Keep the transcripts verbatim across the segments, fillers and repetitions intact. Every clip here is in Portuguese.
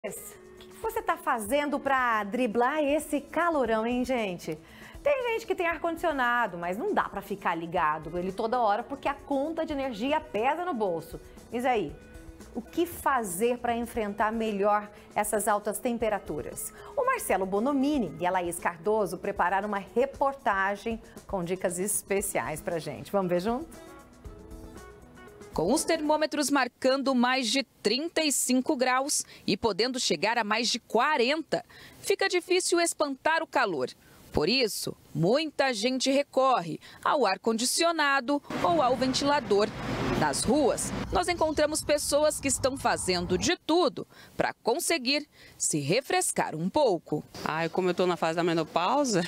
O que você está fazendo para driblar esse calorão, hein, gente? Tem gente que tem ar-condicionado, mas não dá para ficar ligado ele toda hora porque a conta de energia pesa no bolso. Diz aí, o que fazer para enfrentar melhor essas altas temperaturas? O Marcelo Bonomini e a Laís Cardoso prepararam uma reportagem com dicas especiais para gente. Vamos ver junto? Com os termômetros marcando mais de trinta e cinco graus e podendo chegar a mais de quarenta, fica difícil espantar o calor. Por isso, muita gente recorre ao ar-condicionado ou ao ventilador. Nas ruas, nós encontramos pessoas que estão fazendo de tudo para conseguir se refrescar um pouco. Ai, como eu estou na fase da menopausa,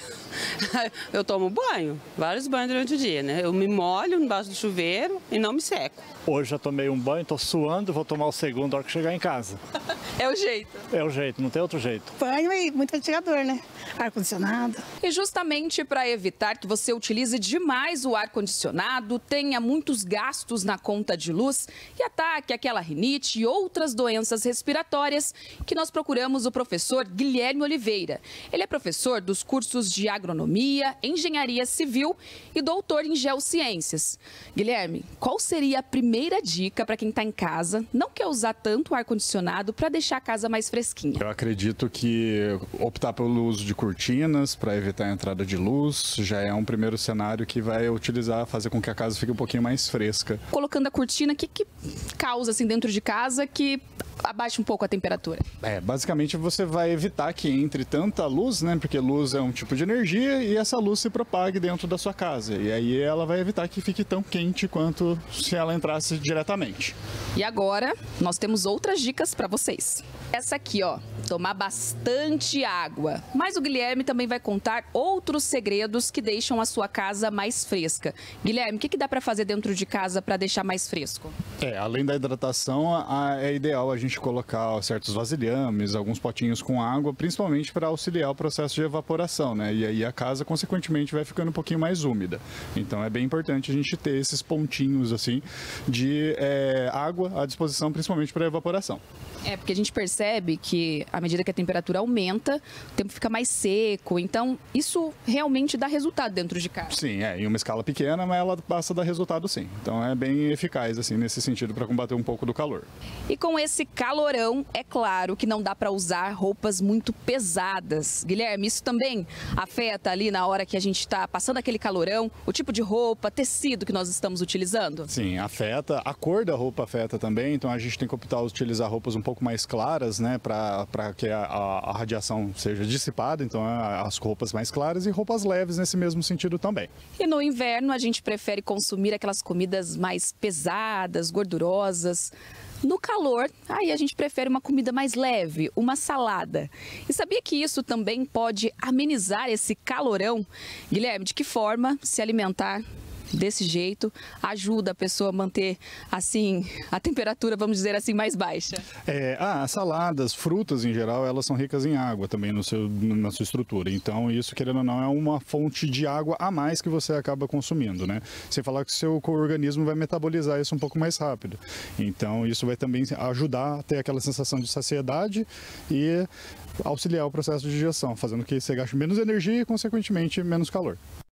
eu tomo banho, vários banhos durante o dia, né? Eu me molho embaixo do chuveiro e não me seco. Hoje já tomei um banho, estou suando, vou tomar o segundo na hora que chegar em casa. É o jeito. É o jeito, não tem outro jeito. Banho e muito ventilador, né? Ar-condicionado. E justamente para evitar que você utilize demais o ar-condicionado, tenha muitos gastos na conta de luz e ataque aquela rinite e outras doenças respiratórias, que nós procuramos o professor Guilherme Oliveira. Ele é professor dos cursos de agronomia, engenharia civil e doutor em geociências. Guilherme, qual seria a primeira dica para quem está em casa, não quer usar tanto ar-condicionado para deixar a casa mais fresquinha? Eu acredito que optar pelo uso de cortinas para evitar a entrada de luz já é um primeiro cenário que vai utilizar, fazer com que a casa fique um pouquinho mais fresca. Colocando a cortina, o que, que causa assim dentro de casa que abaixa um pouco a temperatura? É, basicamente você vai evitar que entre tanta luz, né? Porque luz é um tipo de energia e essa luz se propague dentro da sua casa. E aí ela vai evitar que fique tão quente quanto se ela entrasse diretamente. E agora nós temos outras dicas para vocês. Essa aqui, ó, tomar bastante água. Mas o Guilherme também vai contar outros segredos que deixam a sua casa mais fresca. Guilherme, o que, que dá para fazer dentro de casa para deixar mais fresco? É, além da hidratação, a, é ideal a gente colocar certos vasilhames, alguns potinhos com água, principalmente para auxiliar o processo de evaporação, né? E aí a casa, consequentemente, vai ficando um pouquinho mais úmida. Então é bem importante a gente ter esses pontinhos, assim, de é, água à disposição, principalmente para evaporação. É, porque a gente percebe que, à medida que a temperatura aumenta, o tempo fica mais seco. Então, isso realmente dá resultado dentro de casa. Sim, é, em uma escala pequena, mas ela passa a dar resultado sim. Então, é bem eficaz, assim, nesse sentido, para combater um pouco do calor. E com esse calorão, é claro que não dá para usar roupas muito pesadas. Guilherme, isso também afeta ali na hora que a gente está passando aquele calorão, o tipo de roupa, tecido que nós estamos utilizando? Sim, afeta. A cor da roupa afeta também, então a gente tem que optar por utilizar roupas um pouco mais claras, né, para que a, a, a radiação seja dissipada, então as roupas mais claras e roupas leves nesse mesmo sentido também. E no inverno a gente prefere consumir aquelas comidas mais pesadas, gordurosas. No calor, aí a gente prefere uma comida mais leve, uma salada. E sabia que isso também pode amenizar esse calorão? Guilherme, de que forma se alimentar desse jeito ajuda a pessoa a manter, assim, a temperatura, vamos dizer assim, mais baixa? É, ah, saladas, frutas em geral, elas são ricas em água também no seu, na sua estrutura. Então isso, querendo ou não, é uma fonte de água a mais que você acaba consumindo, né? Sem falar que o seu organismo vai metabolizar isso um pouco mais rápido. Então isso vai também ajudar a ter aquela sensação de saciedade e auxiliar o processo de digestão, fazendo que você gaste menos energia e, consequentemente, menos calor.